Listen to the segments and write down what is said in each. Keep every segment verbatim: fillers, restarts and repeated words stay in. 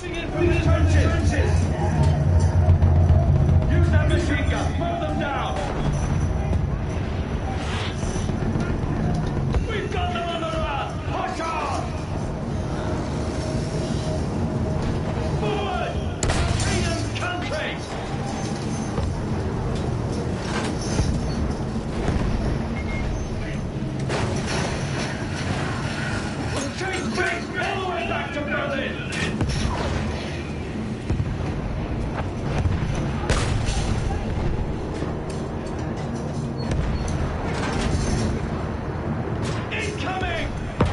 Moving in from the trenches! Use that machine gun! Mow them down! We've got them on the run! Push on! Forward! Freedom's country! Take back all the way back to Berlin! Incoming!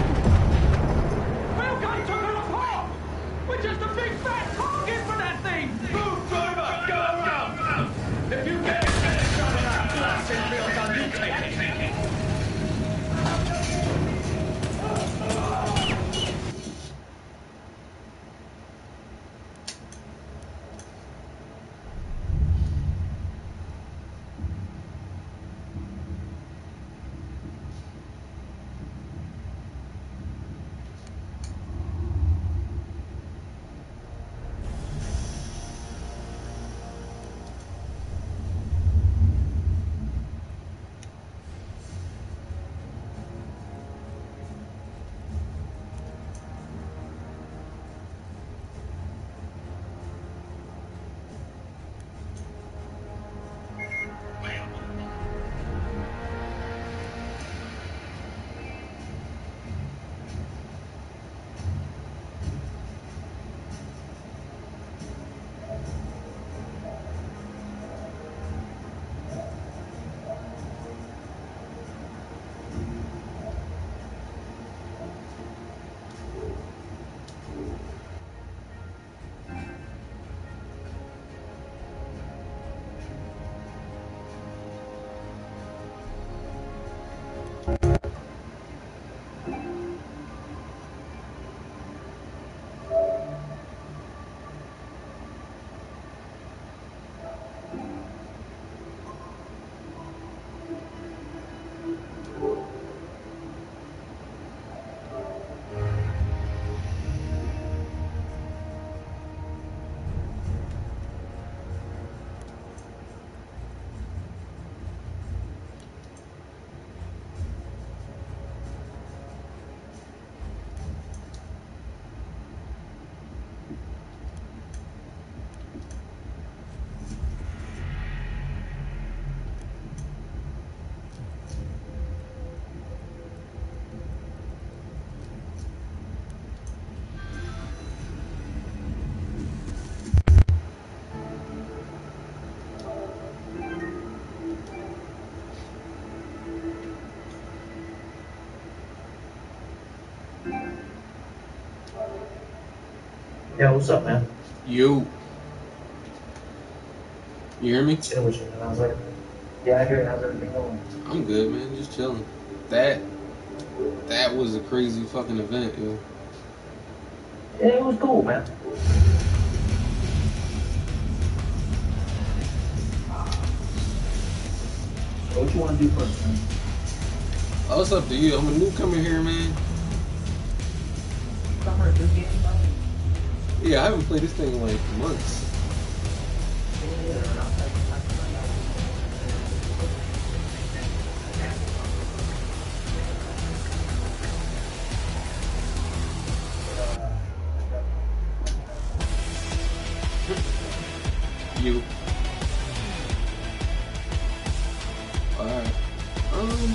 Welcome to the report! We're just a big fat target for that thing! Move, driver! Go around! If you get a shot of that blasted real gun, you take it! Yeah, what's up, man? You. You hear me? Yeah, what's up? I was like, yeah, I hear it. How's everything going? I'm good, man. Just chilling. That, that was a crazy fucking event, yo. Yeah, it was cool, man. So what you want to do first, man? Oh, it's up to you. I'm a newcomer here, man. Newcomer to this game, man? Yeah, I haven't played this thing in like months. You. Alright. Um.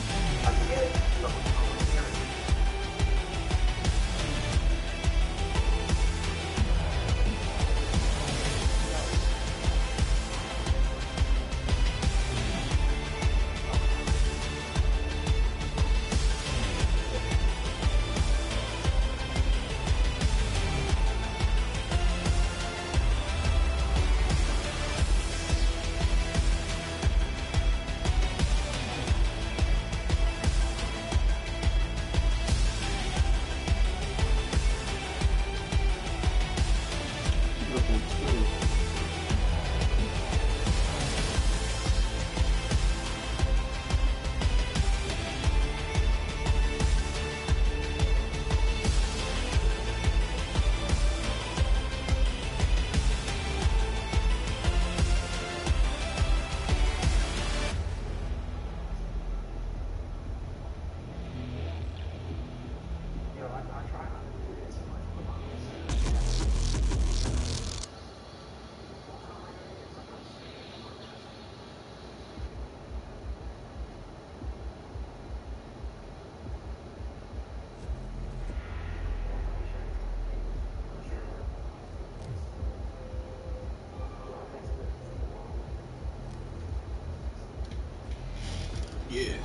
Yeah.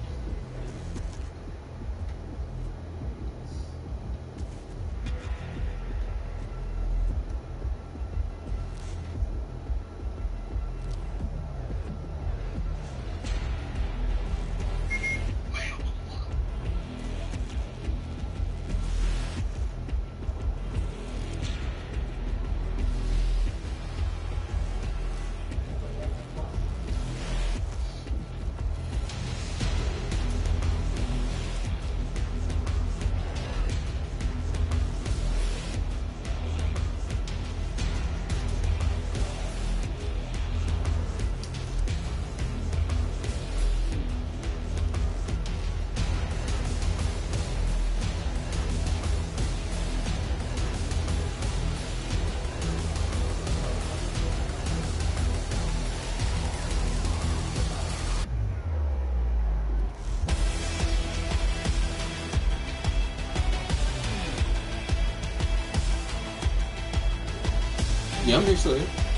Yeah, I'm here still.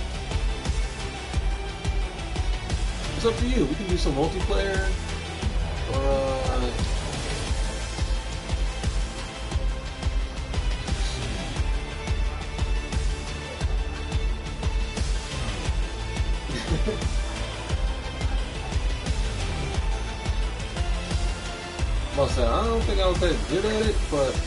It's up to you. We can do some multiplayer or uh Well, say, I don't think I was that good at it, but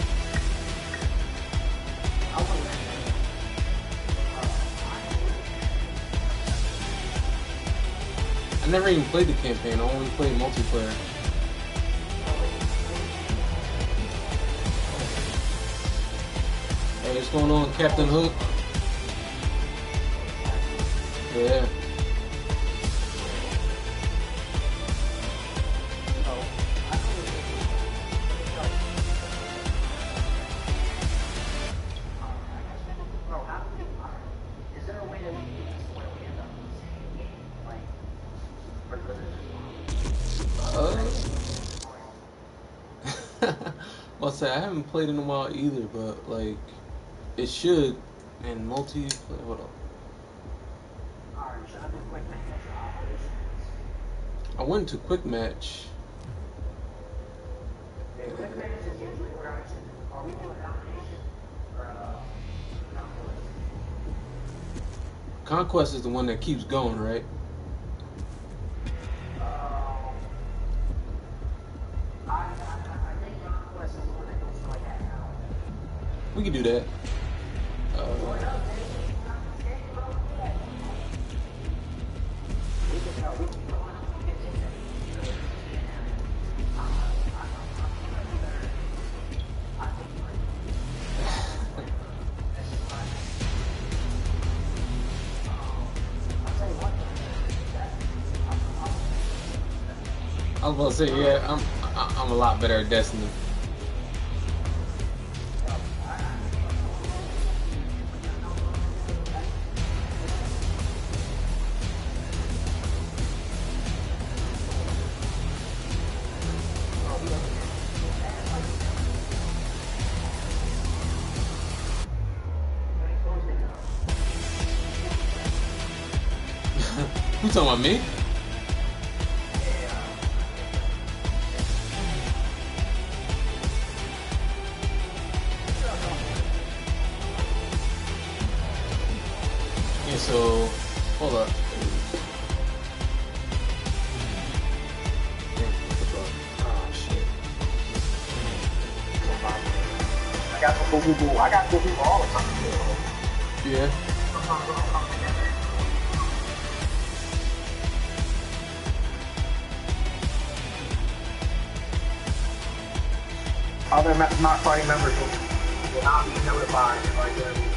I never even played the campaign. I only played multiplayer. Hey, what's going on, Captain Hook? Yeah. Well, say I haven't played in a while either, but like it should. And multi, what up? I went to quick match. Conquest is the one that keeps going, right? We can do that. Uh, I was about to say, yeah, I'm I'm a lot better at Destiny. You talking about me? Yeah, so hold up. Oh shit. I got to go Google. I got to go Google all the time. Yeah. Other me- not party members will, will not be notified if I do anything.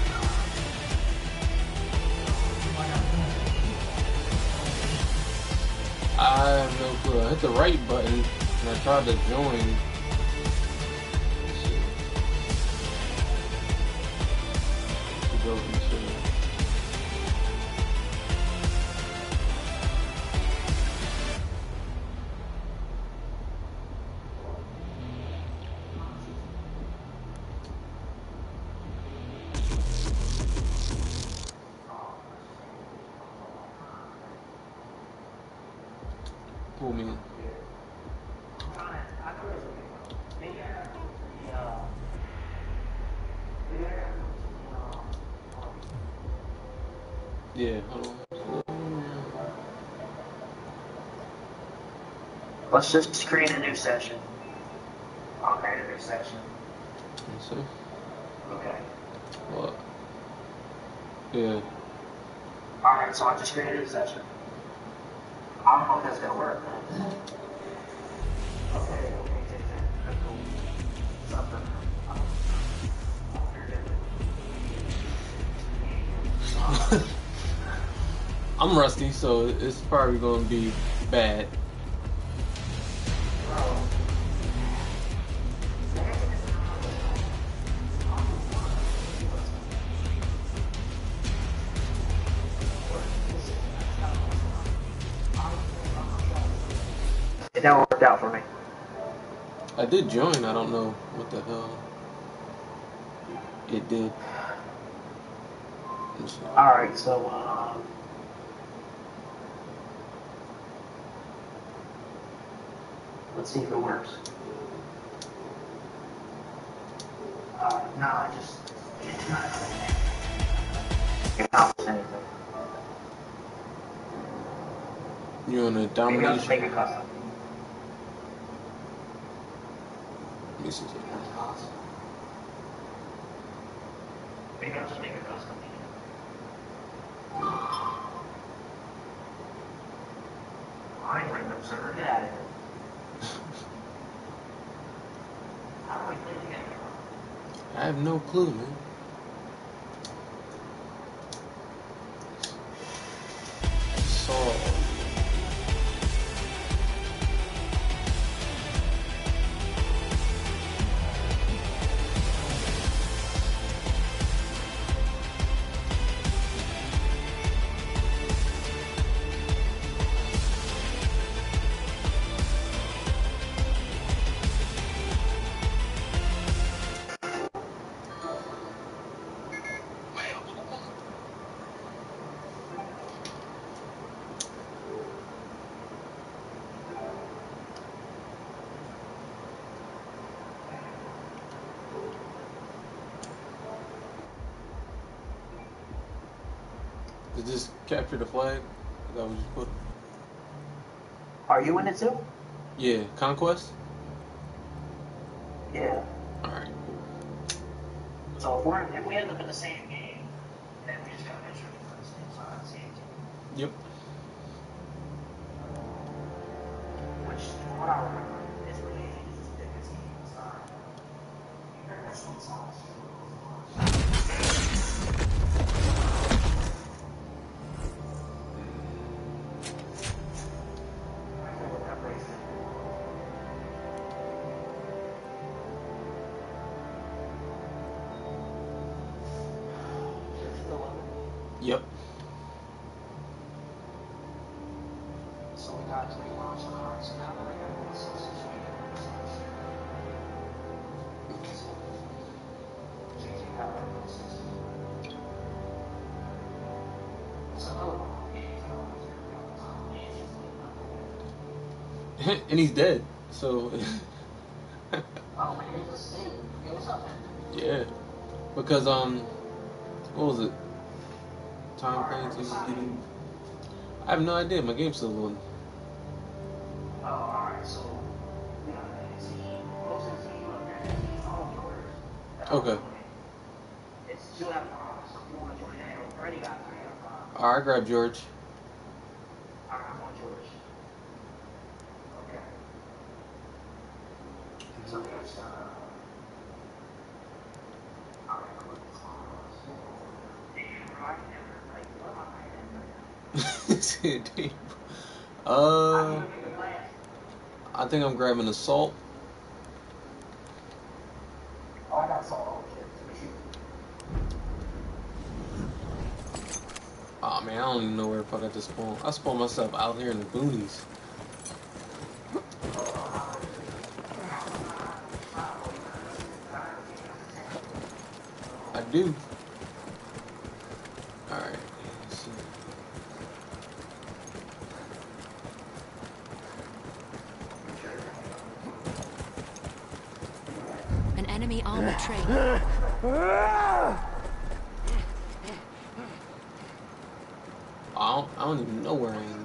I have no clue. I hit the right button and I tried to join. pull me in. Yeah, hold on. Let's just create a new session. I'll create a new session. Let's see. Okay. What? Yeah. Alright, so I just created a new session. I don't know if that's gonna work. Okay, okay, take that. That's cool. Something. I'm rusty, so it's probably gonna be bad. It never worked out for me. I did join, I don't know what the hell it did. Alright, so, um... let's see if it works. Uh, no, I just... It's not... It accomplish anything. You on a Maybe I'll just make domination? it custom. Let me see. Maybe I'll just make it custom. I ain't letting them server. Get out of here. How do we play together? I have no clue, man. So did this capture the flag? Is that what you put? Are you in it too? Yeah, conquest. Yeah. All right. So if we're if we end up in the same game, then we just gotta make sure we're on the same side of the same team. Yep. Which, from what I remember, is really easy to just pick a team and start. That's what sounds. Yep. So we got three launch cards. So now that I got this associated with changing how that process. So another one. And he's dead. So Oh, man, it's a sting. Hey, what's up, man? yeah, because um, what was it? Time Clancy's getting. I have no idea. My game's still on. Oh, alright, so we got a team, closest team up there, it's all yours. Okay. It's two out of five, so if you want to join that, already got three out of five. All right, I grabbed George. Alright, I'm on George. Okay. So there's, uh... alright, cool. Damn, right there. Like, what am I doing? uh, I think I'm grabbing assault. Oh, I got salt. Oh, shit. Oh man, I don't even know where the fuck I just spawned. I spawned myself out here in the boonies. I do. Alright. Let's see. enemy armored train. I don't, I don't even know where I am.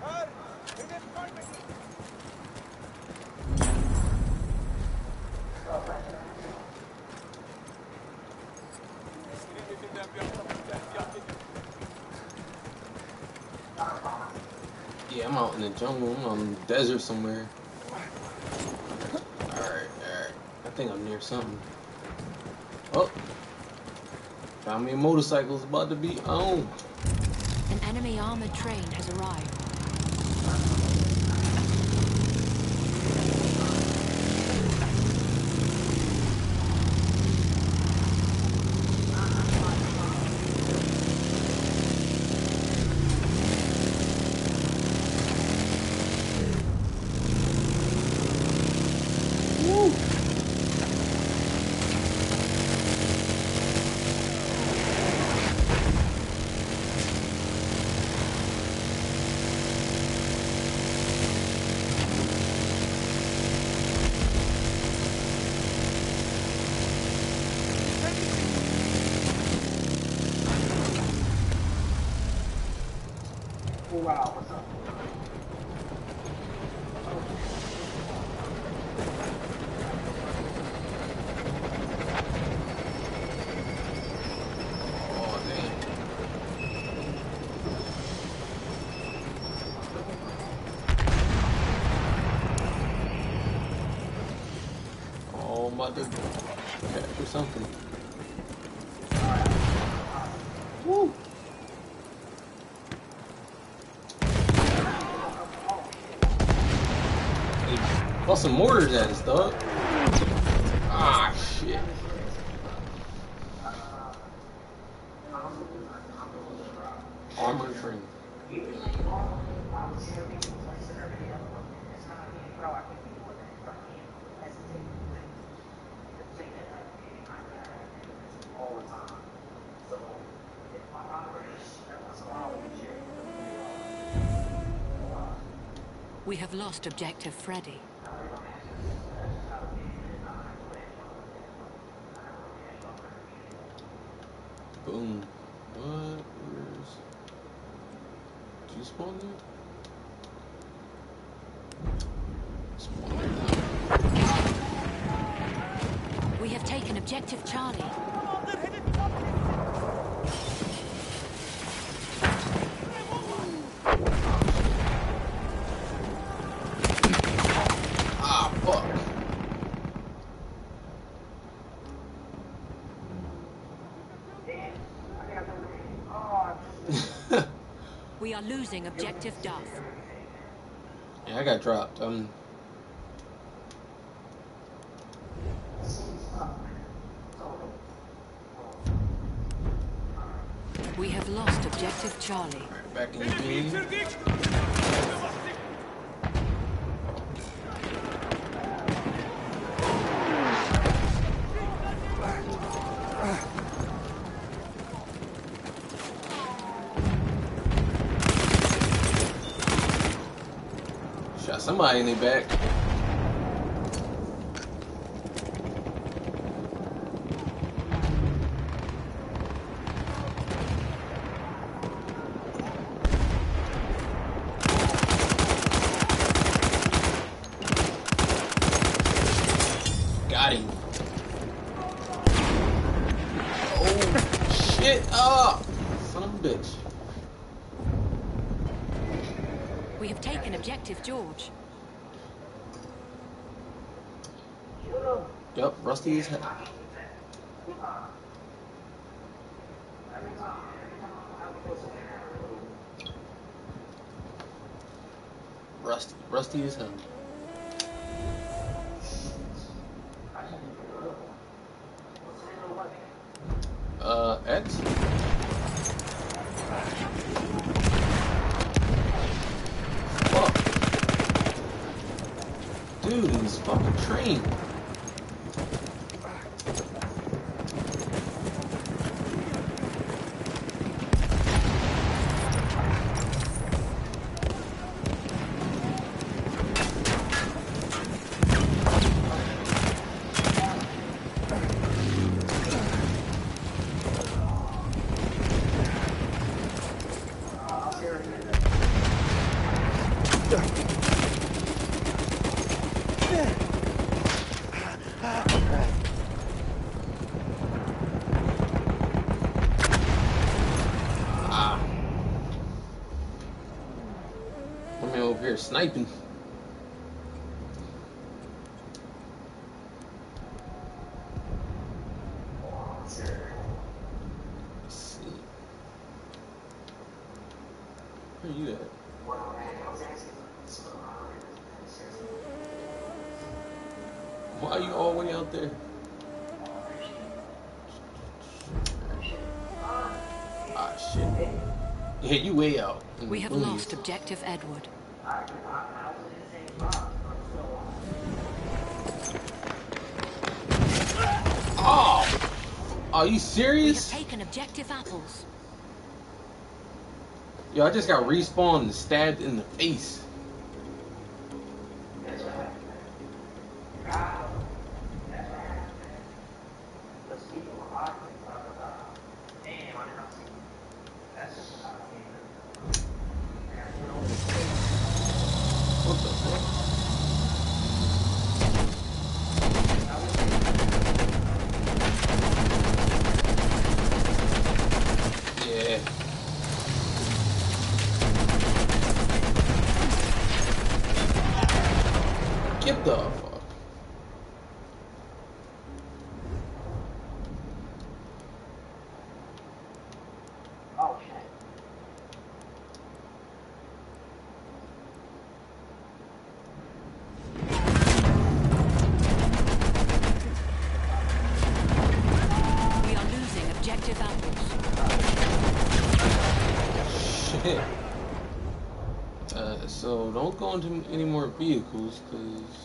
Yeah, I'm out in the jungle. I'm on the desert somewhere. Alright, alright. I think I'm near something. Oh! Found me a motorcycle. It's about to be on. An enemy armored train has arrived. Wow, what's up? Oh, damn. Oh, I'm about to capture something. Woo! Bust some mortars at us, dog. Ah, shit. Armored train. We have lost objective Freddy. Boom. What? Where's... Did you spawn there? Spawn there. We have taken objective Charlie. Ah, fuck. We are losing objective Duff. Yeah, I got dropped. Um. We have lost objective Charlie. Alright, back in the game. Shot somebody in their back. Got him. Oh, shit. Oh, son of a bitch. We have taken objective George. Yup, Rusty is hell. Rusty, Rusty is hell. Uh, X? Fuck. Dude, this fucking train. over here sniping. Let's see. Where are you at? Why are you all the way out there? Ah, shit. Yeah, you way out. We have Please. lost objective Edward. Oh! Are you We have serious? taken objective apples. Yo, I just got respawned and stabbed in the face. What the fuck? Yeah. Get the fuck. Oh shit. We are losing objective apples. Shit. Uh, so don't go into any more vehicles, cause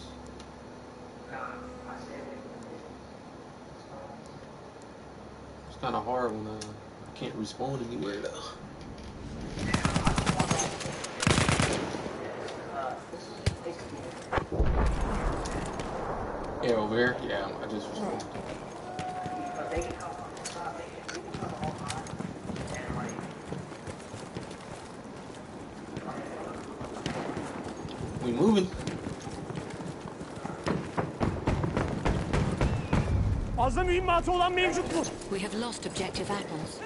it's kind of hard when uh, I can't respawn anywhere though. Yeah, over here. Yeah, I just respawned. But they can come from the side, they can, they can come all the time. And like, We moving. Fazla mühimmatı olan mevcut mu? We have lost objective apples.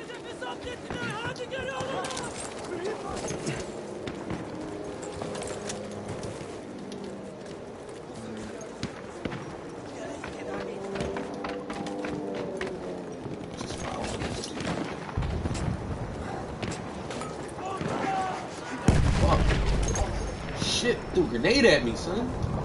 Just follow this dude. Fuck. Shit, threw a grenade at me, son.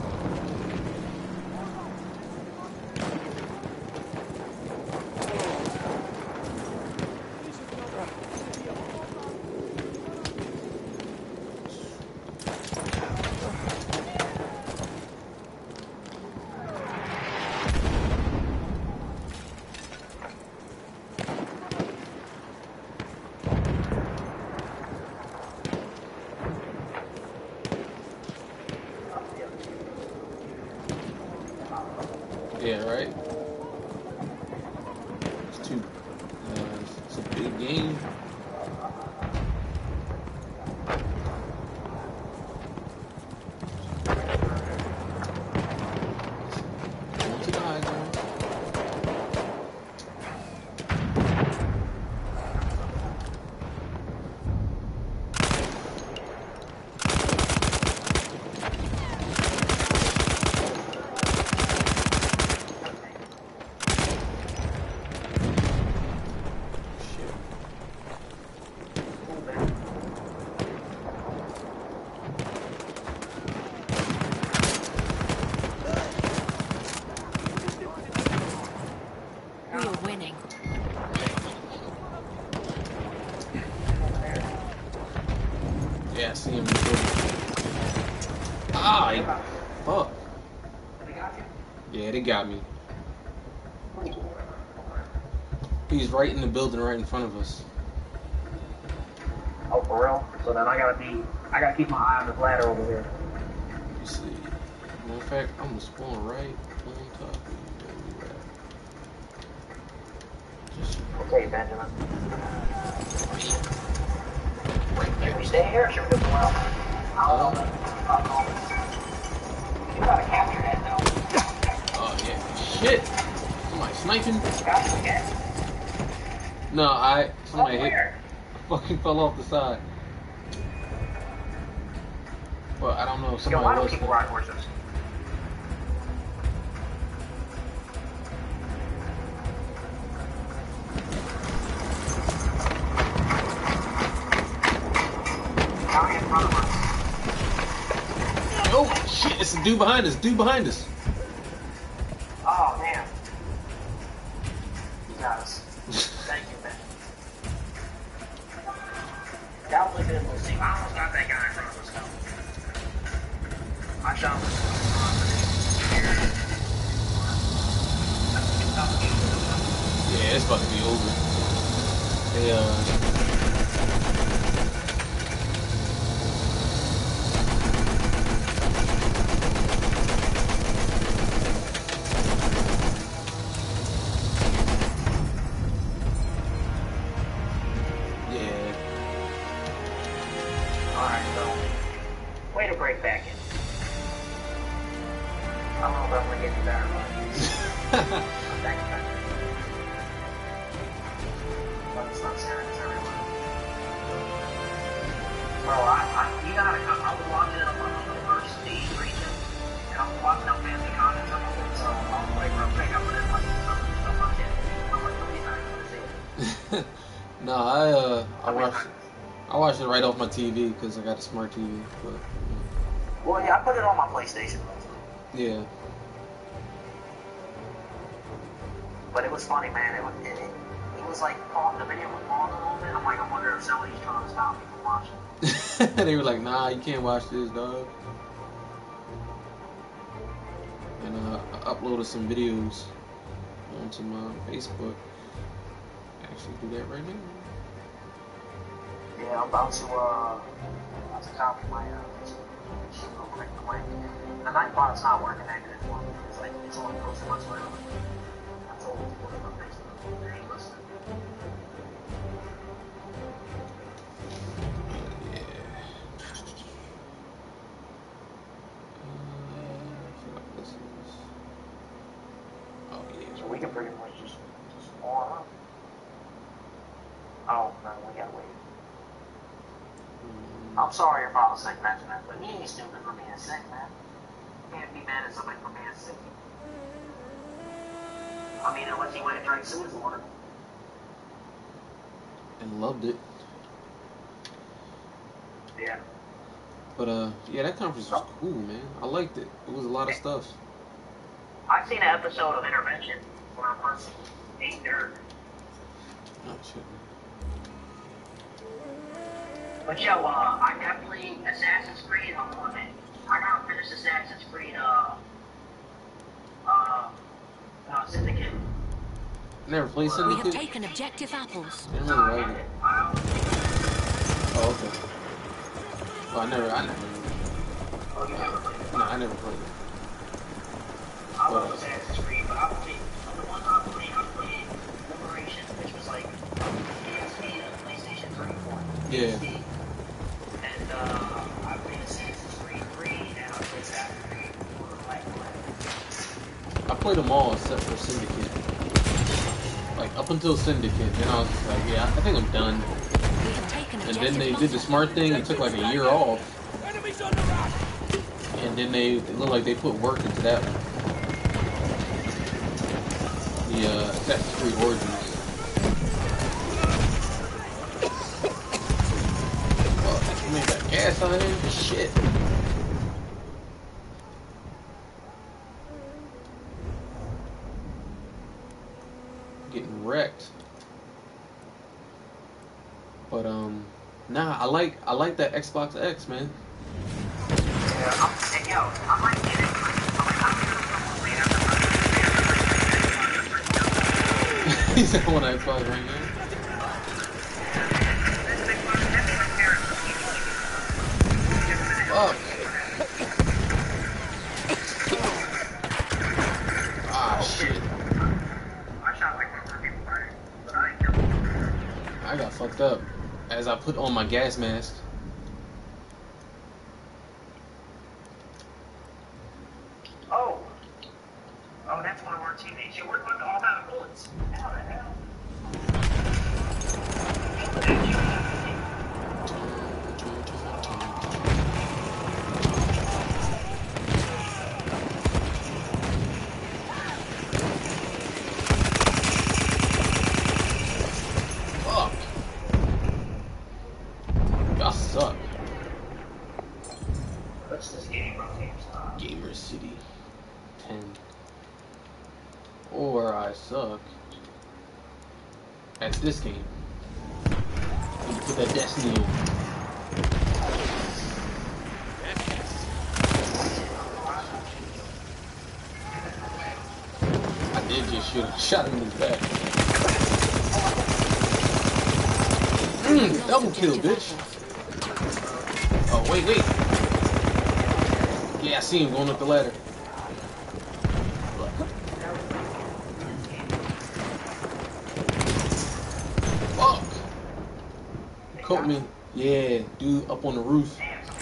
Yeah, right? It's too, uh, it's a big game. Going to the high ground. Shit. We are winning. Yeah, I see him. Ah, he- fuck. they got you? Yeah, they got me. He's right in the building right in front of us. Oh, for real? So then I gotta be, I gotta keep my eye on this ladder over here. Let me see. Matter of fact, I'm gonna spawn right on top of you. Where you at? Just Okay, Benjamin. Can we stay here or should we go somewhere else? I'll call it. I'll call it. You gotta capture that though. Oh yeah. Shit! Somebody sniping? Got you again. No, I somebody Oh, hit where? fucking fell off the side. Fuck but I don't know if Yo, somebody why do was. people ride horses? Down in front of us. Oh shit! It's a dude behind us. Dude behind us. Oh, man. You got us. Thank you, man. That was a good little scene. I almost got that guy in front of us, though. I shot him. Yeah, it's about to be over. They uh. Alright, so. Way to break back in. I don't know if I'm gonna get you better, but. Thanks, man. But it's not serious, everyone. Bro, I, I, you gotta come. I was watching it on the first stage region, and I was watching how fancy content some of it, so I was like, real quick, I put in like some stuff on it. I'm like, nobody's not gonna see it. No, I uh, I watched, I watched it right off my T V because I got a smart T V. But Well, yeah, I put it on my PlayStation. yeah, But it was funny, man. It was, it, it, it was like, the video was long a little bit. I'm like, I wonder if somebody's trying to stop me from watching. they were like, "Nah, you can't watch this, dog." And uh, I uploaded some videos onto my Facebook. Actually, do that right now. Yeah, I'm about to, uh, about to copy my, uh, shoot real quick the link. The Nightbot's not working that good for me. It's like, it's only posted once later. I told them to put it on Facebook. They ain't listening. So we can pretty much just, just on up. Oh, no, we gotta wait. I'm sorry if I was sick, Benjamin, but he ain't stupid for being sick, man. You can't be mad at somebody for being sick. I mean, unless he went and drank sewage water. And loved it. Yeah. But uh, yeah, that conference was cool, man. I liked it. It was a lot of stuff. I've seen an episode of Intervention when I first ate there. Oh shit. But yo, uh, I definitely, Assassin's Creed, I'm on it. I gotta finish Assassin's Creed, uh, uh, uh, Syndicate. Never played We have Syndicate? taken objective apples. I didn't No, I really like haven't. it. I don't Oh, okay. Well, I never, I never, Oh, you never played it? no, I never played it. I love Assassin's Creed, but I played, the one I played, I played Liberation, which was like, P S P and PlayStation three and four. Yeah. And, uh, I played Assassin's Creed three, and I played Assassin's Creed four, like, I played them all except for Syndicate. Like, up until Syndicate, then I was just like, yeah, I think I'm done. We have taken And objective then they did the butter. smart thing and took like a year off. Enemies on the rack! And then they, it looked like they put work into that one. The uh, Assassin's Creed Origins. Oh, man, got gas on it? Shit. Getting wrecked. But um, nah, I like I like that Xbox X, man. Yeah, I'm, and yo, I might get it. I'm like, I'm gonna come later. He's the one Xbox right now. Fuck. Ah, shit. I shot like one hundred people by it, but I ain't killed them. I got fucked up as I put on my gas mask. Oh. Oh, that's one of our teammates. Yo, we're about to all out of bullets. How the hell? Gamer City ten. Or I suck at this game. You put that Destiny on. I did just shoot him. Shot him in the back. Mm, double kill, bitch. Oh, wait, wait. Yeah, I see him going up the ladder. Fuck. Caught me. Yeah, dude up on the roof.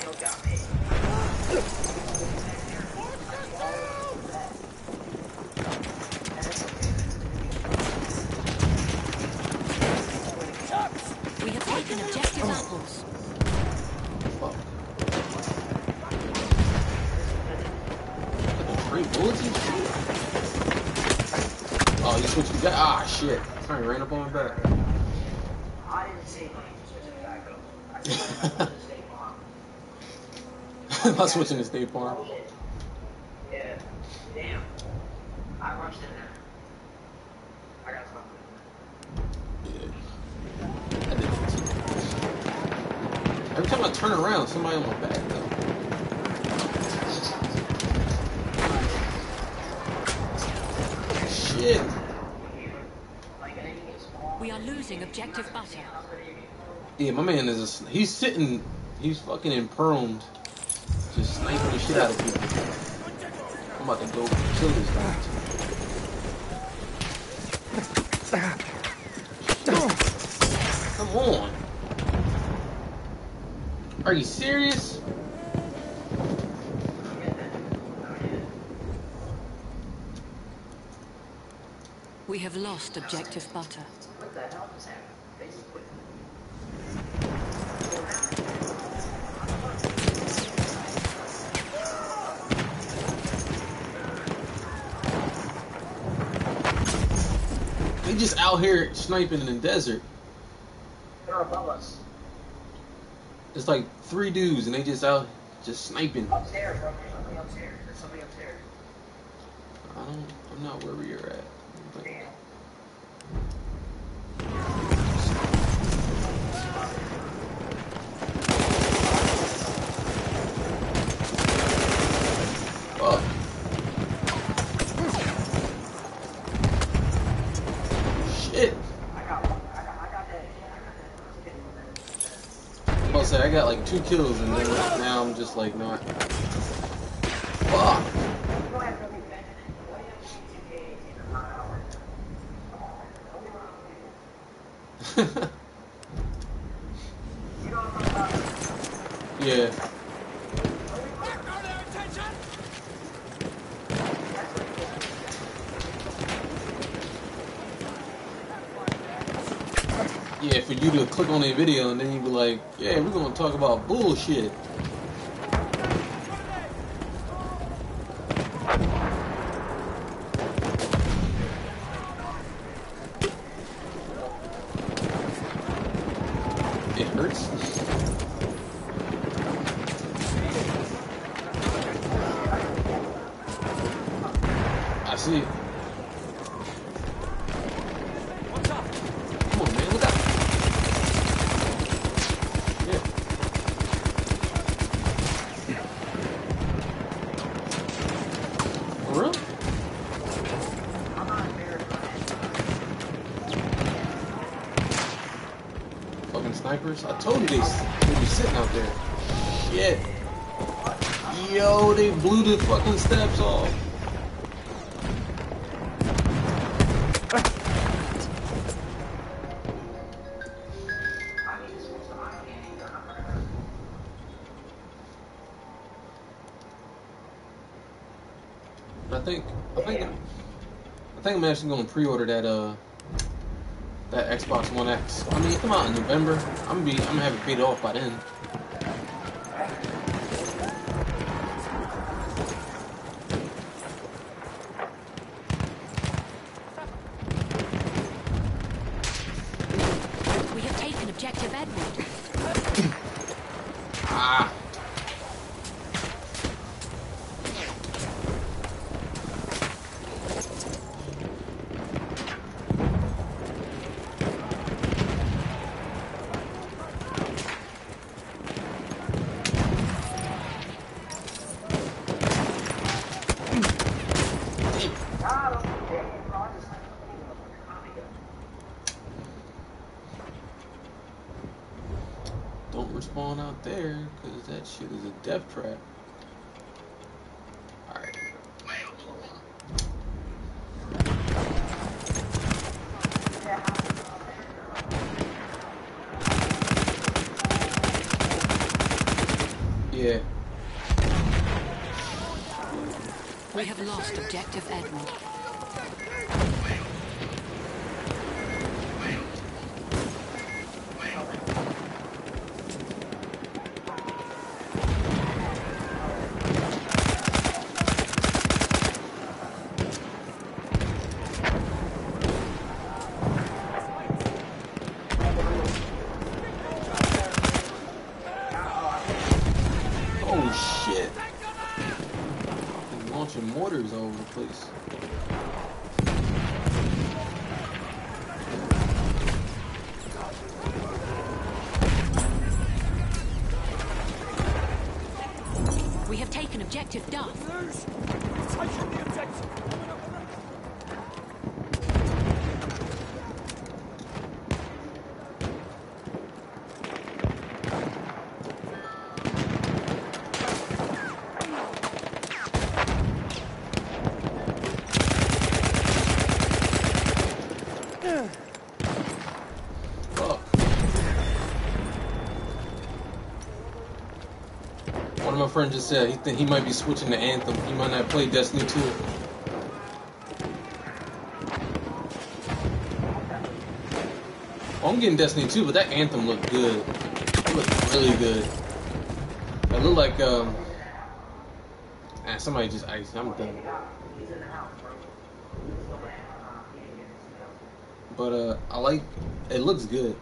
We have taken objective apples. Fuck. Three bullets and shit. Oh, you switched the guy? Ah, shit. Sorry, ran up on my back. I didn't see him. I'm not switching to State Farm. Yeah. Damn. I rushed in there. I got something. Yeah. I did that too. Every time I turn around, somebody on my back, though. Shit. We are losing objective butter. Yeah, my man is a, he's sitting, he's fucking impermed, just sniping the shit out of people. I'm about to go kill this guy. Come on. Are you serious? We have lost objective butter. What the hell is happening? Basically. They just out here sniping in the desert. They're above us. It's like three dudes and they just out just sniping. Upstairs, bro. There's somebody upstairs. There's somebody upstairs. I don't, I'm not where you're at. But Damn. fuck. Shit. I got one. I got, I got that. I'm about to say I got like two kills and then now I'm just like not. Fuck. Go ahead, go ahead. Yeah. Yeah, for you to click on a video and then you be like, yeah, we're gonna talk about bullshit. It hurts. I see. Come on, man, look out. Yeah. For real? Fucking snipers. I told you they, they were sitting out there. Shit. Yo, they blew the fucking steps off. I think, I think, I think I'm actually gonna pre-order that uh, that Xbox One X. I mean, it come out in November. I'm gonna be, I'm gonna have it paid off by then. We have taken objective Edward. Ah. out there, because that shit is a death trap. Alright. Yeah. We have lost objective Edward. Mortars all over the place. We have taken objective Duff. Taking the objective. One of my friends just said he think he might be switching to Anthem. He might not play Destiny two. Well, I'm getting Destiny two, but that Anthem looked good. It looked really good. It looked like um. Ah, somebody just iced. I'm done. But uh, I like. It looks good.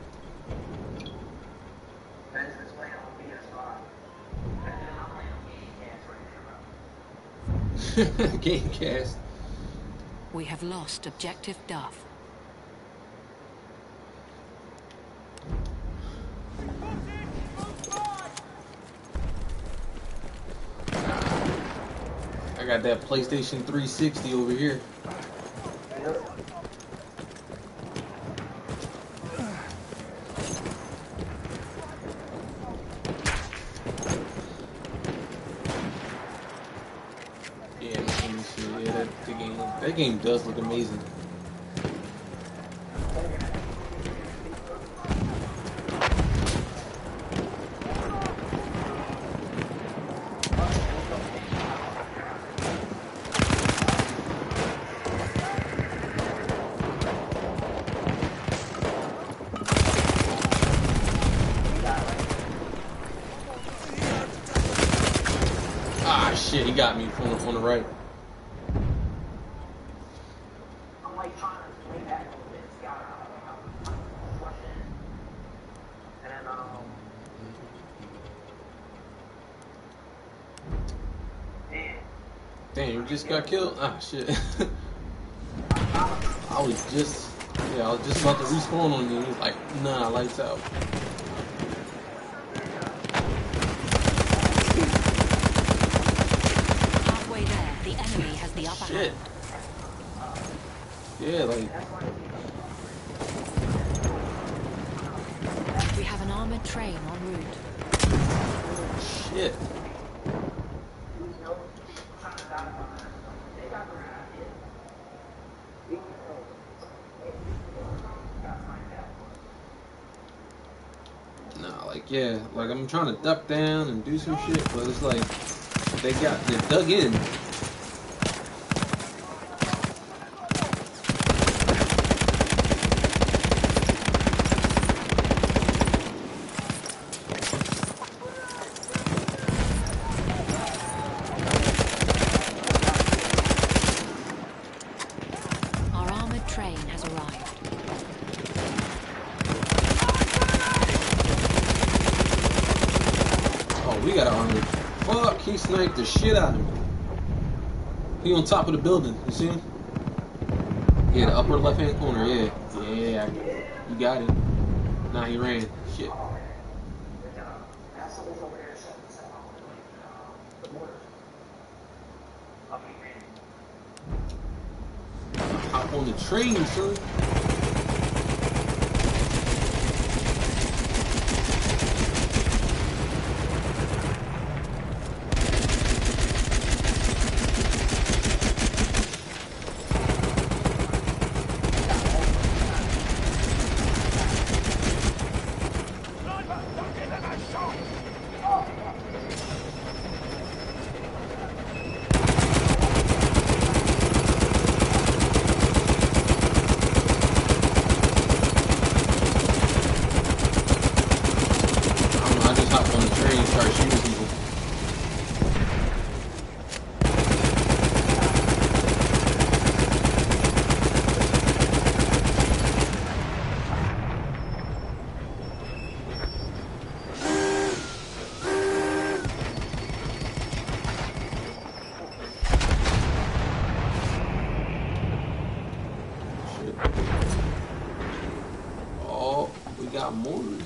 Gamecast. We have lost objective Duff. I got that PlayStation three sixty over here. That game does look amazing. Ah, shit, he got me from the, on the right. Damn, you just got killed? Ah, shit. I was just, yeah, I was just about to respawn on you. He was like, nah, lights out. Halfway there, the enemy has the upper Shit. hand. Yeah, like. We have an armored train en route. Shit. Nah, like, yeah, like I'm trying to duck down and do some shit, but it's like they got they dug in. Our armored train has arrived. We got an armored. Fuck, he sniped the shit out of me. He on top of the building. You see him? Yeah, the upper left hand corner. Yeah. Yeah, you got it. Nah, he ran. Shit. Hop on the train, son.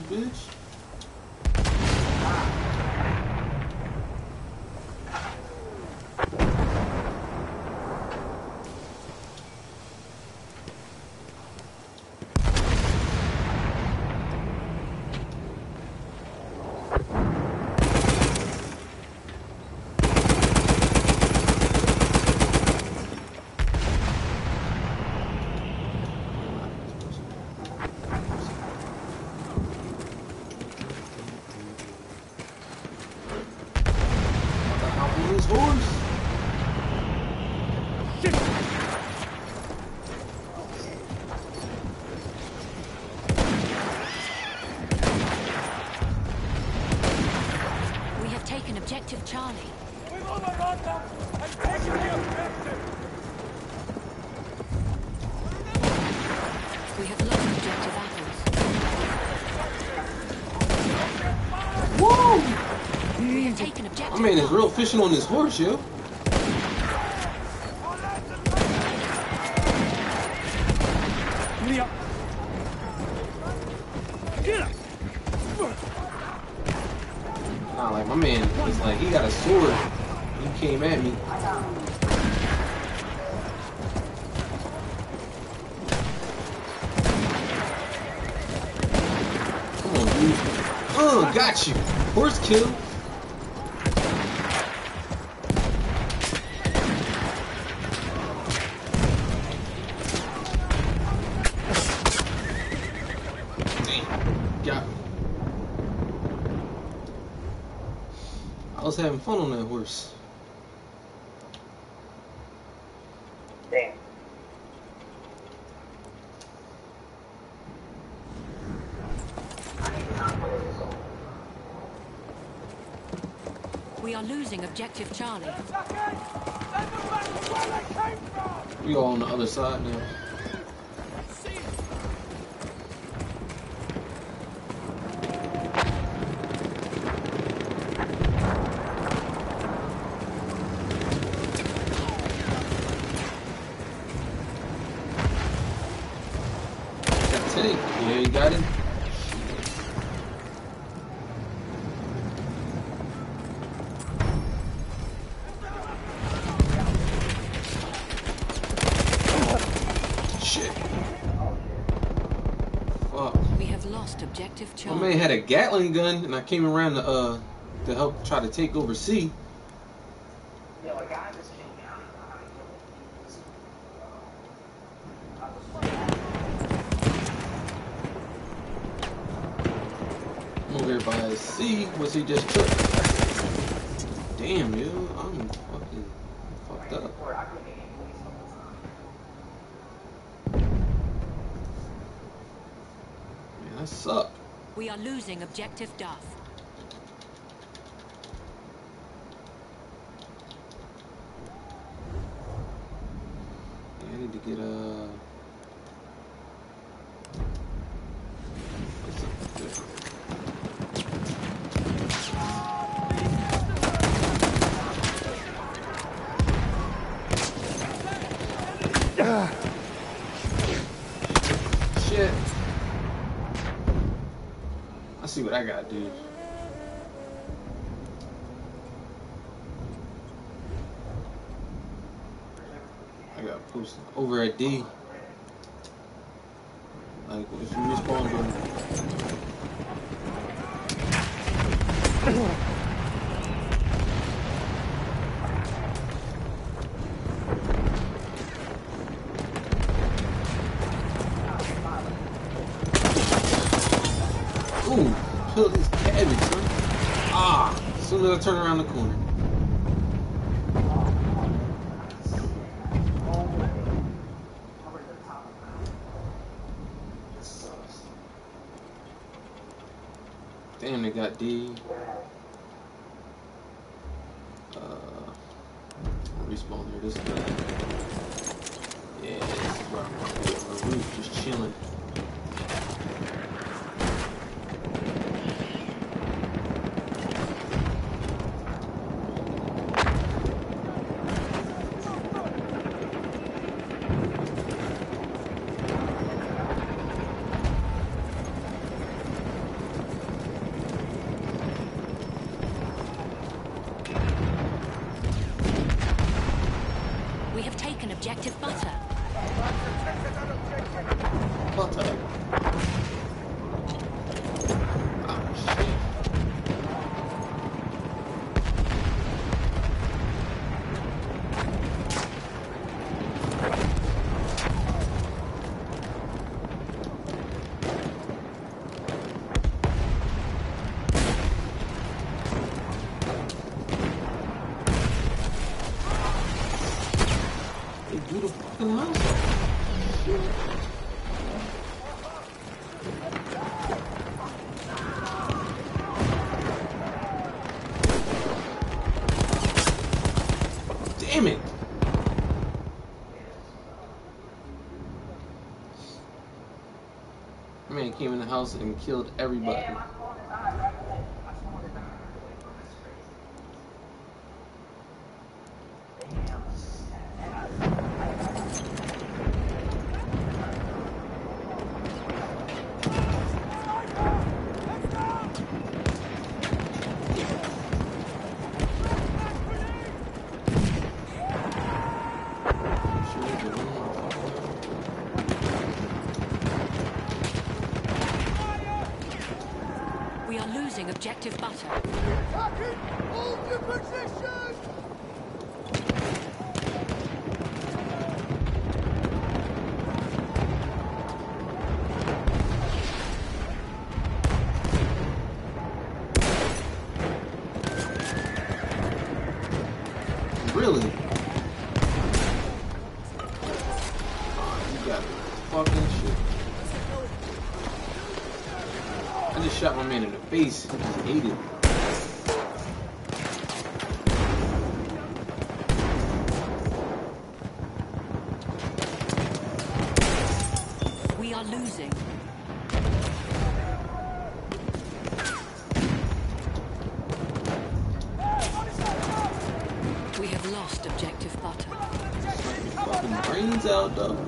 bitch. Objective Charlie. We've overrun them and taken the objective. We have lost objective apples. Whoa! We have taken objective. My man is Mark. real fishing on his horse, yo. Giddy up. Get up. Nah, like my man is like he got a sword. He came at me. Come on, dude. Oh, got you. Horse kill. Damn, got me. I was having fun on that horse. Damn. We are losing objective Charlie. Attack it! Send them back to where they came from! We all on the other side now. See Got tank. Yeah, you got it. Shit. Fuck. We have lost objective My Charlie. man had a Gatling gun, and I came around to uh to help try to take over C. Yeah, like I just came down. I'm over here by C. Was he just took? Damn, yo, I'm fucking fucked up. Man, I suck. We are losing objective Duff. Yeah, I need to get uh. what's up? Shit. I see what I gotta do. I gotta post over at D. Like if you respawn, bro. Ooh, kill this cabbage, son. Ah, as soon as I turn around the corner. Damn, they got D. Uh, respawn there. This guy. Yeah, this is where I'm on the roof, just chilling. have taken objective butter. Butter. Oh, shit. They blew the fucking house up. Shit. Damn it! Man came in the house and killed everybody. We are losing objective butter. Attacking! Hold your position! Really? Oh, you got fucking shit. I just shot my man in the face. I just ate it. We are losing. We have lost objective butter. Fucking brains out though.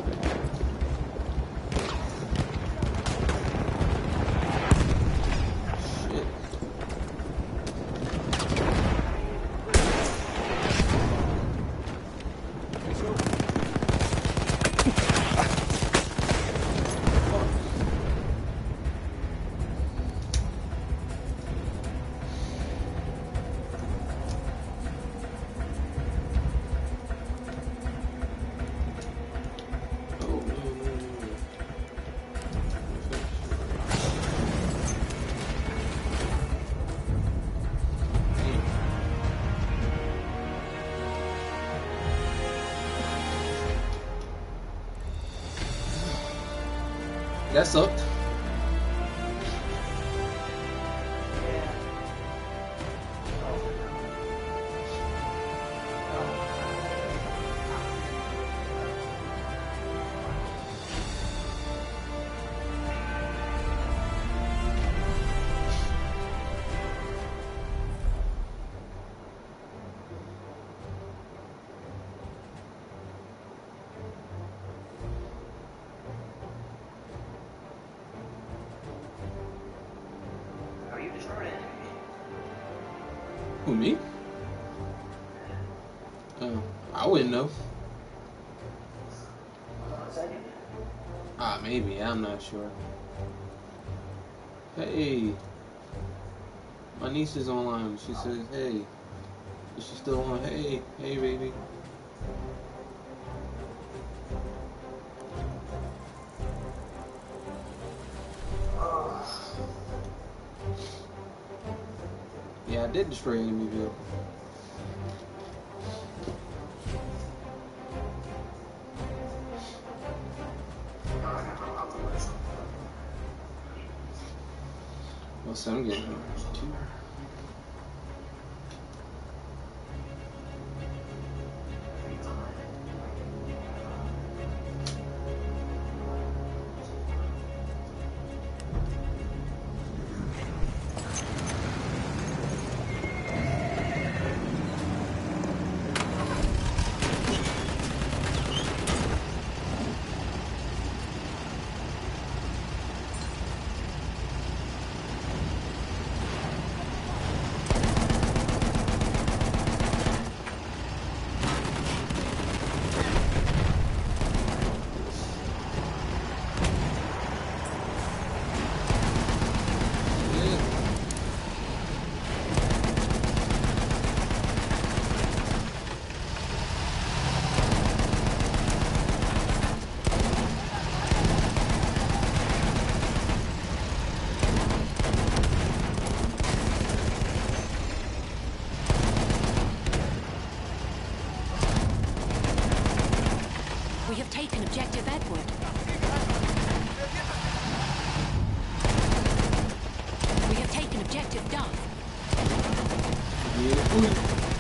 Shit. Oh, no, no, no. That sucked. Are you destroyed it? Who, me? Oh, I wouldn't know. Hold on a second. Ah, maybe. I'm not sure. Hey, my niece is online. She says, "Hey, is she still on? Hey, hey, baby." Yeah, I did destroy enemy vehicle. Well, so I'm getting two. have taken objective Edward. We have taken objective Duff. Yeah. Ooh.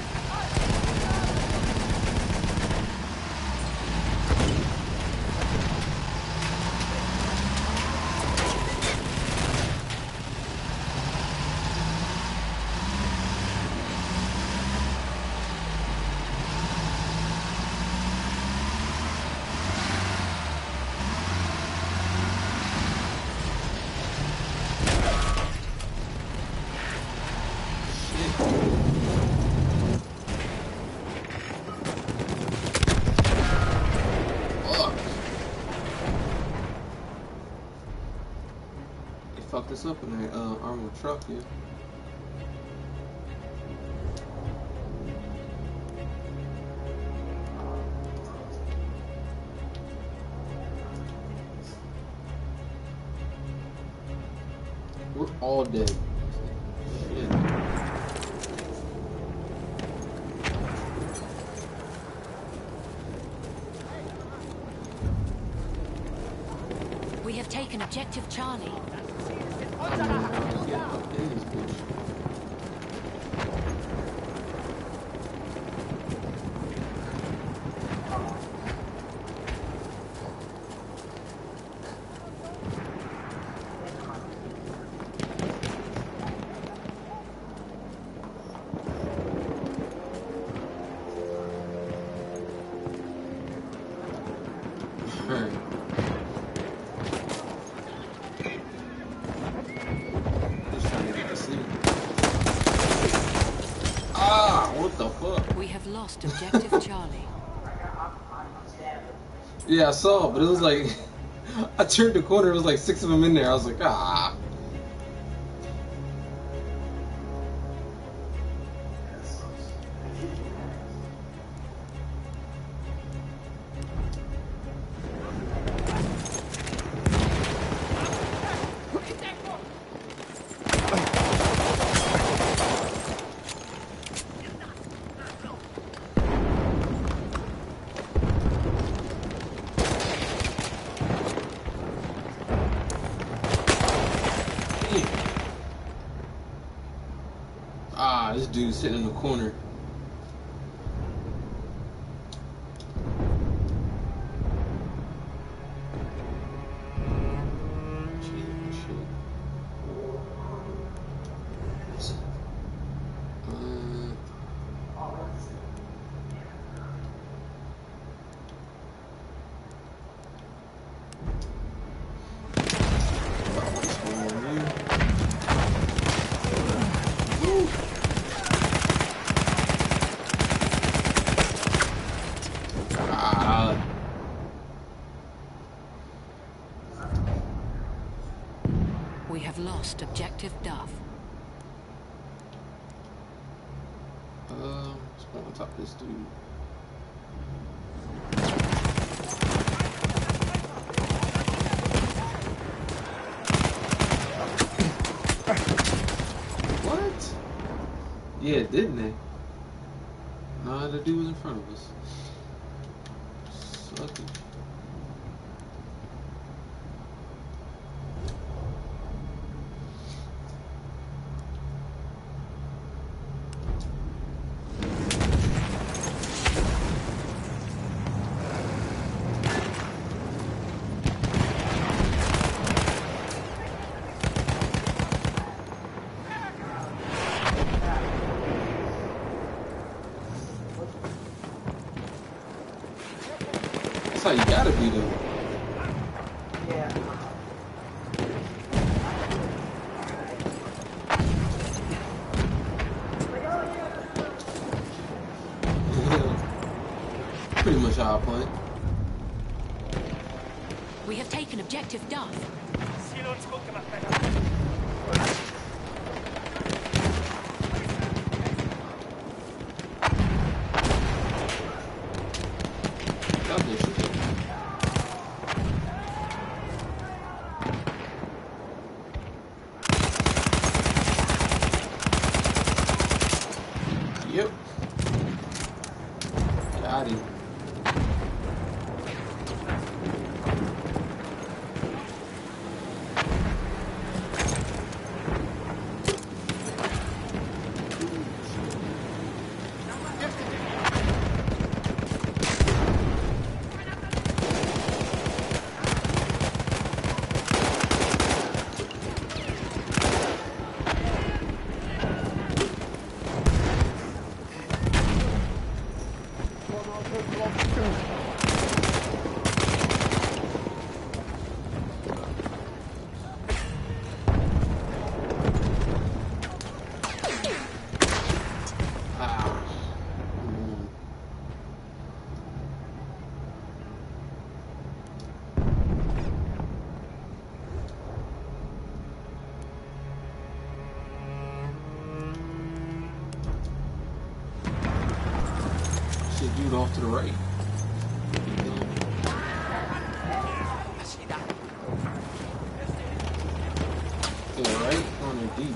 Fucked us up in that uh, armored truck, yeah. We're all dead. Shit. We have taken objective Charlie. I don't know how to get up in this bitch. Alright. What the fuck? We have lost objective Charlie. Yeah, I saw, but it was like I turned the corner. It was like six of them in there. I was like, ah. Ah, this dude's sitting in the corner. We have lost objective Duff. Um, let's go on top of this dude. What? Yeah, didn't they? Nah, the dude was in front of us. Suck it. That's how you gotta be though. Yeah. Pretty much how I play. We have taken objective Duff. Got this shit. Yep. Got him. Dude off to the right. Yeah, right on the deep.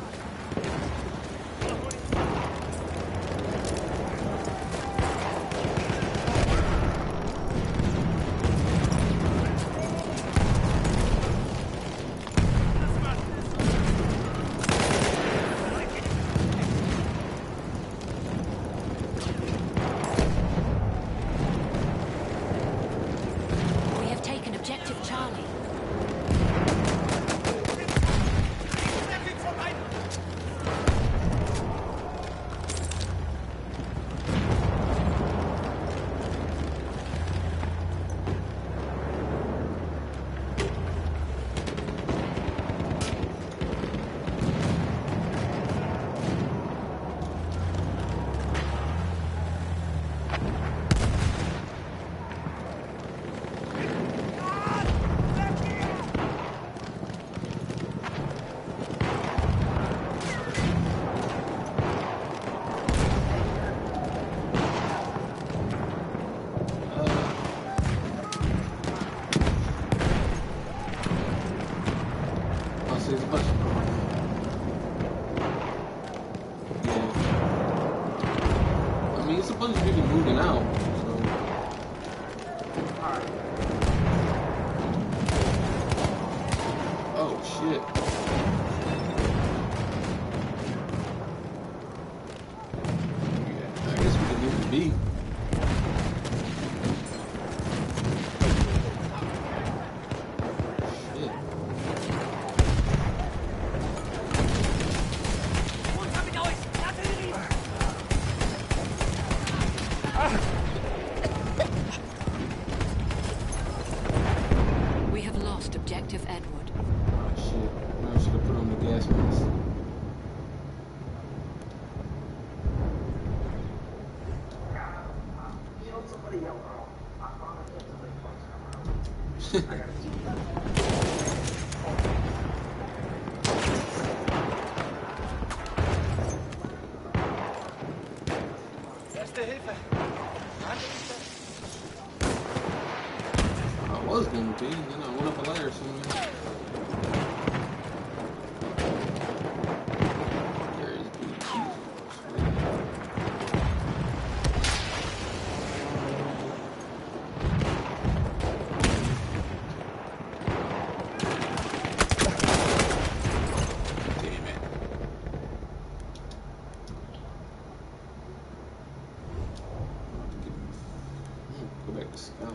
I was going to be, and then I went up a ladder somewhere. There is beauty. Damn it. Go back to scout.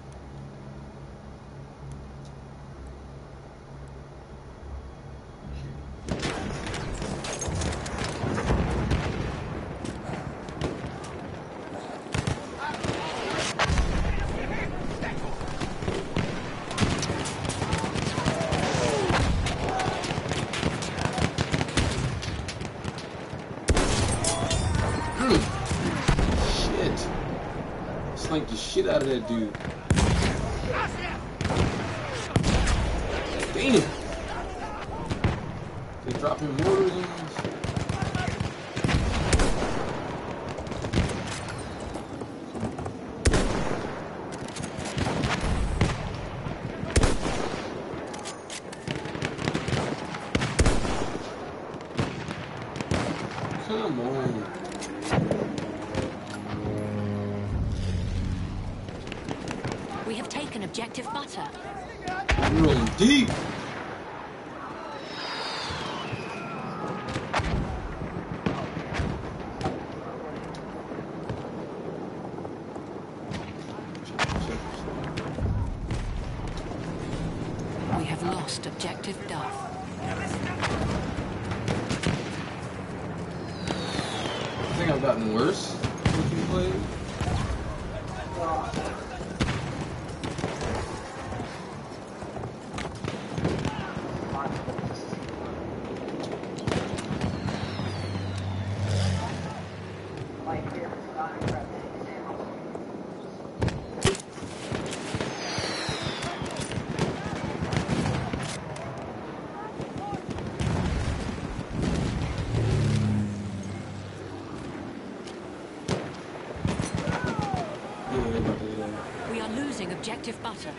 Slanked the shit out of that dude. Damn! They dropping mortars on us. Come on. We have taken objective butter. We're rolling deep. We have lost objective Duff. I think I've gotten worse looking play. We are losing objective butter.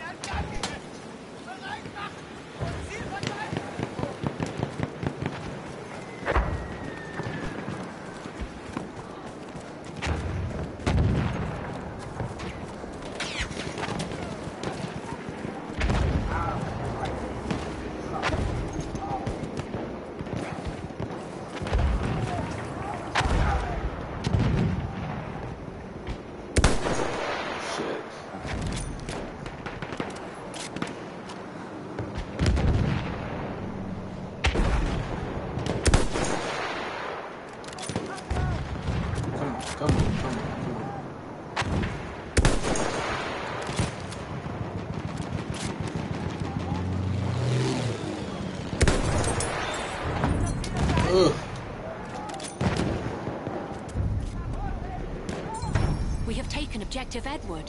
We have taken objective Edward.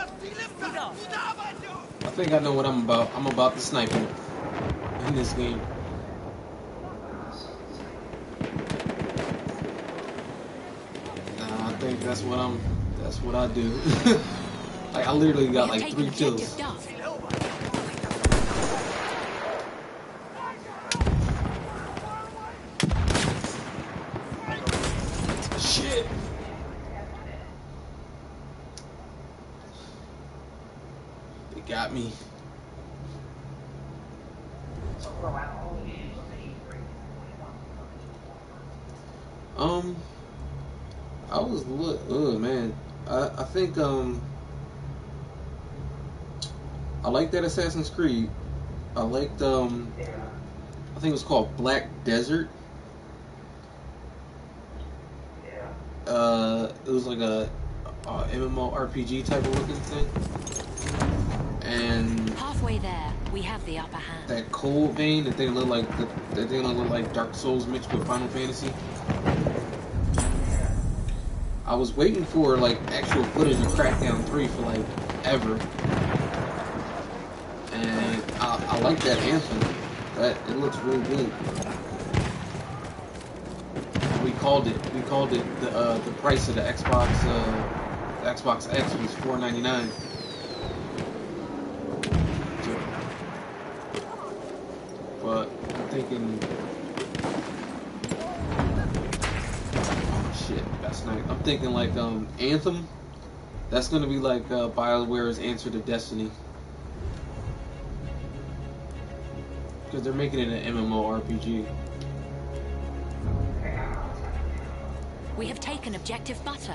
I think I know what I'm about. I'm about the sniping in this game. Nah, I think that's what I'm. That's what I do. Like I literally got like three kills. Shit. They got me. Um, I was look. Oh man, I I think um. I like that Assassin's Creed. I liked um. I think it was called Black Desert. Uh, it was like a, a MMORPG type of looking thing. And halfway there, we have the upper hand. That Cold Vein, that thing looked like the, that thing looked like Dark Souls mixed with Final Fantasy. I was waiting for like actual footage of Crackdown three for like ever, and I, I like that anthem. That it looks really good. We called it. We called it the uh, the price of the Xbox. Uh, the Xbox X was four ninety-nine. But I'm thinking, oh shit, that's nice. I'm thinking like um Anthem. That's gonna be like uh, BioWare's answer to Destiny, because they're making it an MMORPG. We have taken objective butter.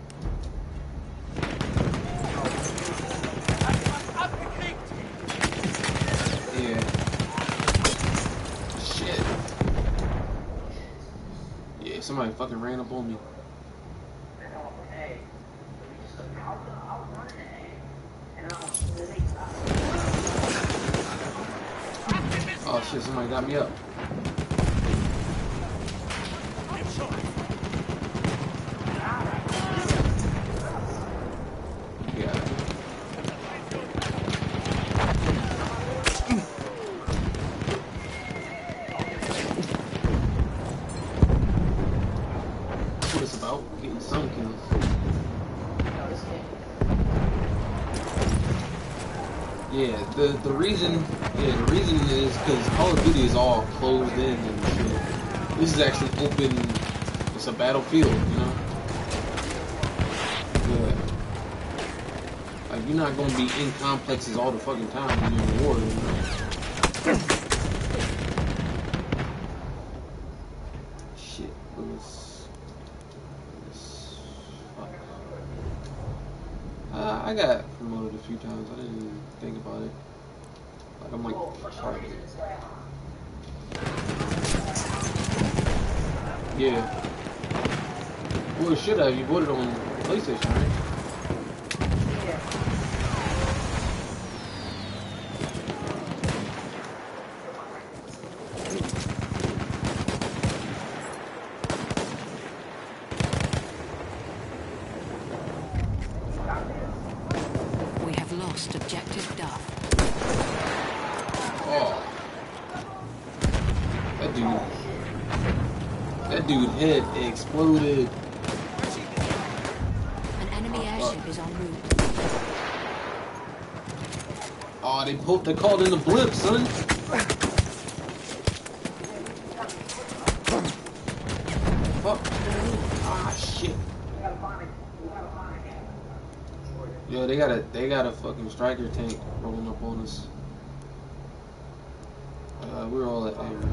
Yeah. Shit. Yeah, somebody fucking ran up on me. Oh shit, somebody got me up. Yeah, the the reason, yeah, the reason is because Call of Duty is all closed in and shit. This is actually open. It's a battlefield, you know. Yeah. Like you're not gonna be in complexes all the fucking time when you're in war, you know. Shit, Lewis. Lewis. Fuck. Uh, I got promoted a few times. I didn't even think about it. Like I'm like, sorry. Yeah. Well, it should have. You bought it on PlayStation, right? lost objective Duff. Oh. That dude. That dude head exploded. An enemy airship is en route. Oh, they pulled, they called in the blip, son. Fuck. Ah, shit. Yo, they got a, they got a fucking striker tank rolling up on us. Uh, we're all at A, right?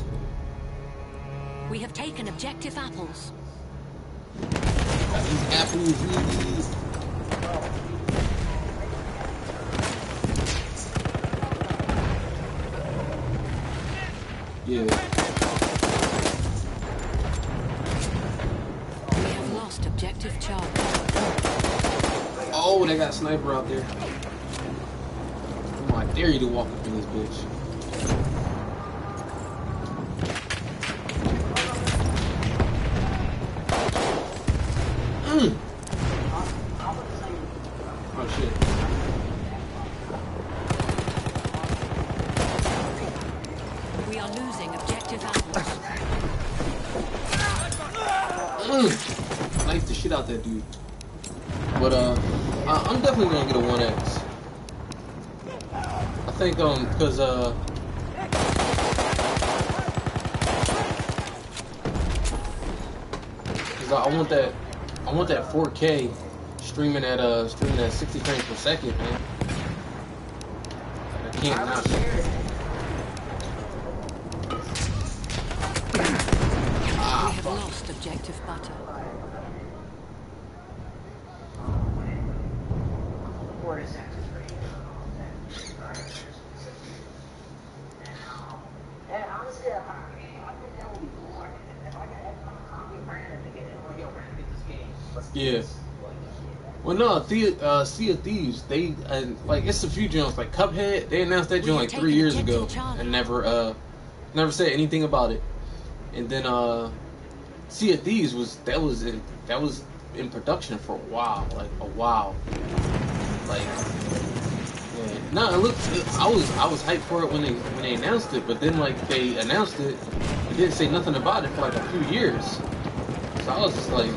We have taken objective apples. Got these apples, these. Yeah. We have lost objective Charlie. Oh, they got a sniper out there. Oh, I dare you to walk up in this bitch. Mm. Oh shit. We are losing objective apples. Mm. Knife the shit out that dude. But uh, I, I'm definitely gonna get a one X. I think um, cause uh, cause I want that, I want that four K streaming at uh, streaming at sixty frames per second, man. I can't not. We have lost objective butter. Yeah. Well, no, the, uh, Sea of Thieves, they, uh, like, it's a few jumps, like Cuphead, they announced that joint like three years ago and never, uh, never said anything about it. And then, uh, Sea of Thieves was, that was in, that was in production for a while, like, a while. Like, yeah. No, it looked, I was, I was hyped for it when they, when they announced it, but then, like, they announced it and didn't say nothing about it for, like, a few years. So I was just like,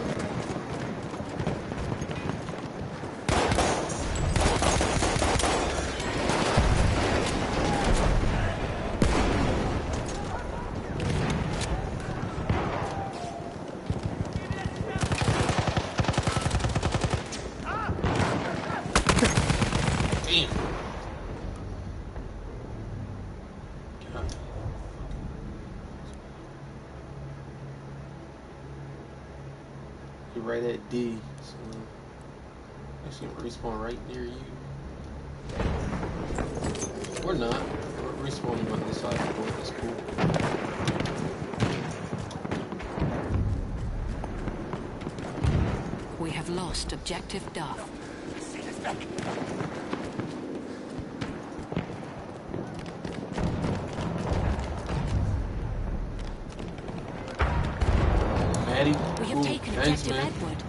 you're right at D, so actually respawn right near you. Or not. We're respawning on this side of the board, that's cool. We have lost objective Duff. Maddie, We have cool. taken Thanks, objective man. Edward.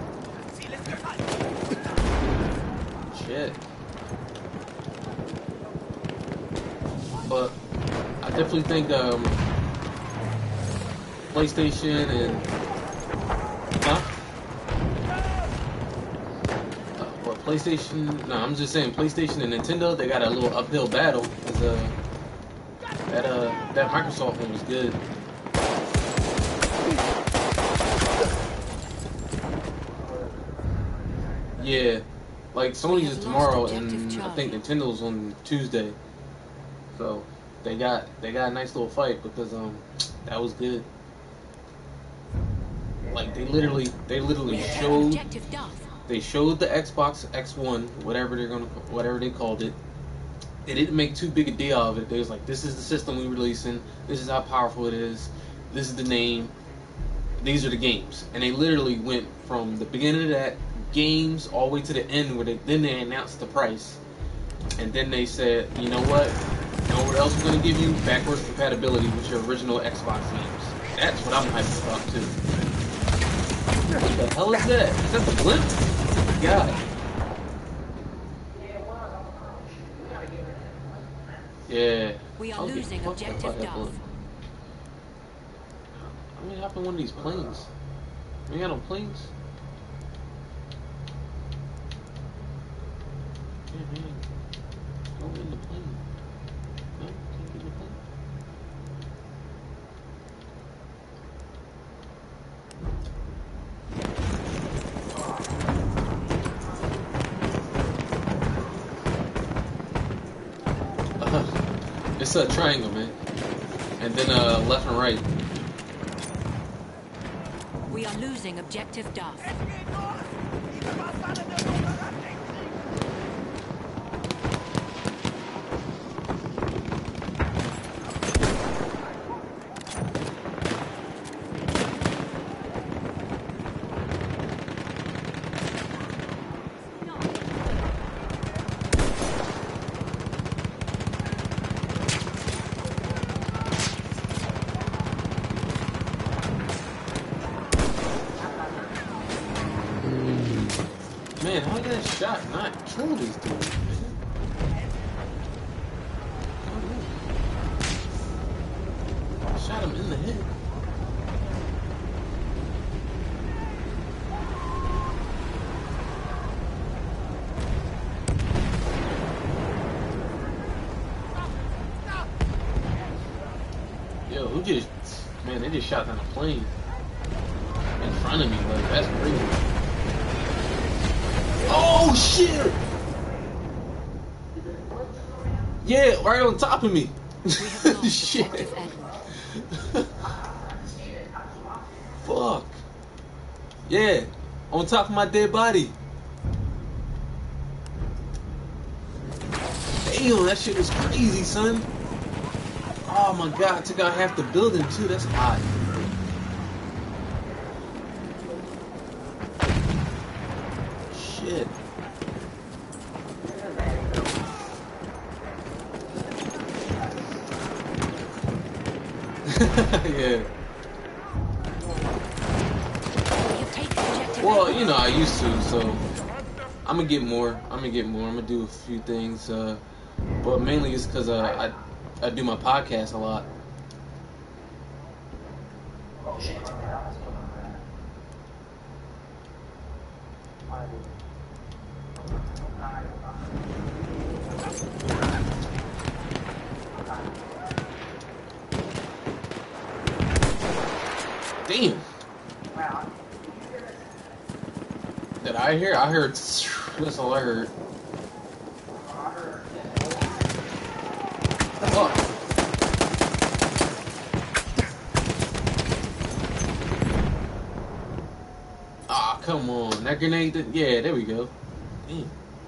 Shit. But I definitely think um, PlayStation and huh? Uh, what PlayStation? No, I'm just saying PlayStation and Nintendo. They got a little uphill battle. Cause, uh, that uh, that Microsoft one was good. Yeah, like Sony's is tomorrow, and I think Nintendo's on Tuesday. So they got they got a nice little fight because um that was good. Like they literally they literally showed they showed the Xbox X one, whatever they're gonna whatever they called it. They didn't make too big a deal of it. They was like, this is the system we releasing. This is how powerful it is. This is the name. These are the games, and they literally went from the beginning of that games all the way to the end where they then they announced the price, and then they said, you know what, you know what else we're gonna give you? Backwards compatibility with your original Xbox games. That's what I'm hyped about too. What the hell is that? Is that the blimp? God. Yeah. We are I'll get losing fucked if I objective have Duff. one. I'm gonna hop in one of these planes. We got no planes? Yeah, man. Go in the plane. No, can't get in the plane. Uh, it's a triangle, man. And then uh, left and right. We are losing objective Duff. Man, how did that shot not kill these dudes, man? I shot him in the head. Yo, who just... Man, they just shot down a plane in front of me. Like, that's crazy. Oh shit! Yeah, right on top of me. We have lost Shit. objective Edward. Fuck. Yeah, on top of my dead body. Damn, that shit was crazy, son. Oh my god, I took out half the building too. That's hot. Shit. Yeah. We have taken objective Well, Edward. you know, I used to, so I'm gonna get more. I'm gonna get more. I'm gonna do a few things, uh, but mainly it's because uh, I I do my podcast a lot. Damn. Did I hear? I heard. That's all I heard. Fuck. Ah, come on. That grenade. Did, yeah, there we go. Damn.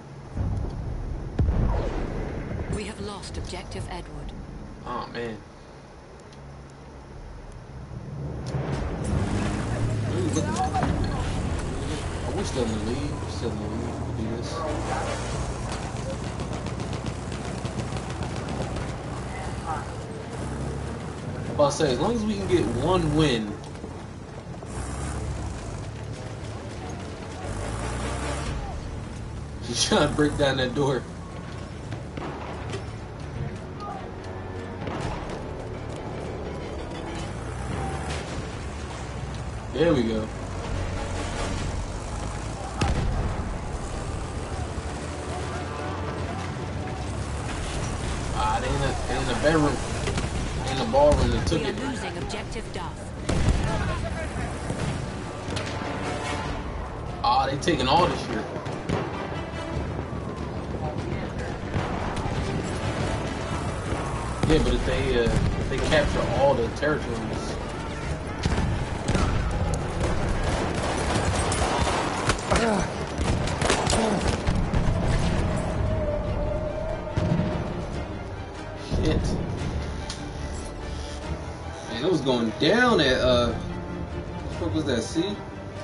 We have lost objective Edward. Oh man. Ooh, look at that. Oh, we're still in the lead. We're still in the lead. We can do this. I'm about to say, as long as we can get one win. She's trying to break down that door. There we go. Ah, they in the, they in the bedroom. They in the ballroom. They took We are it. losing objective Duff. Ah, they taking all this shit. Yeah, but if they uh, if they capture all the territories. Shit. Man, it was going down at uh what the fuck was that, C?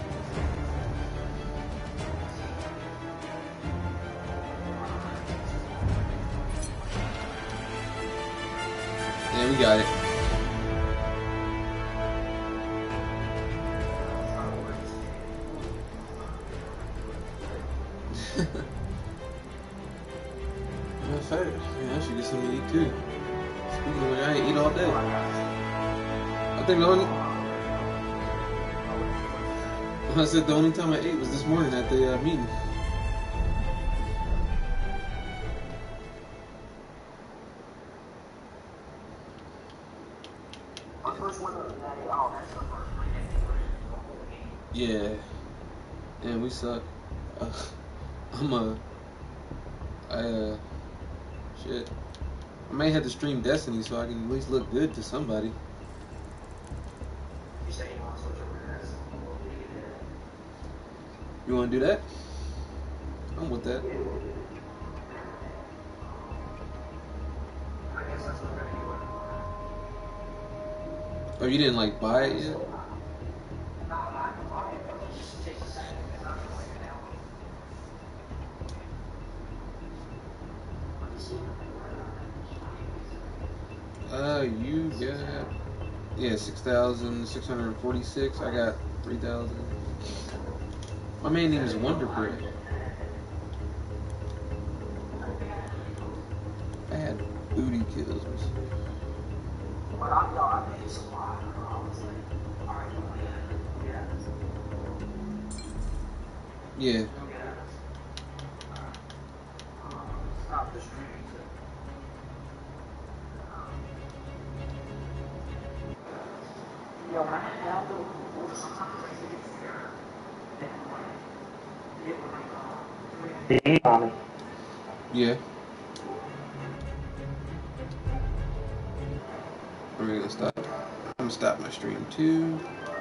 Yeah, we got it. Matter of fact, yeah, I should get something to eat too. Speaking of which, I ain't eat all day. I think the only I said the only time I ate was this morning at the uh, meeting. Yeah, and we suck. Uh, I'm a, I uh, shit. I may have to stream Destiny so I can at least look good to somebody. You want to do that? I'm with that. Oh, you didn't like buy it yet? Uh, you got, yeah, six thousand six hundred forty-six. I got three thousand. My main name is Wonder Bread. I had booty kills. Yeah. Yeah. We're gonna stop. I'm gonna stop my stream too.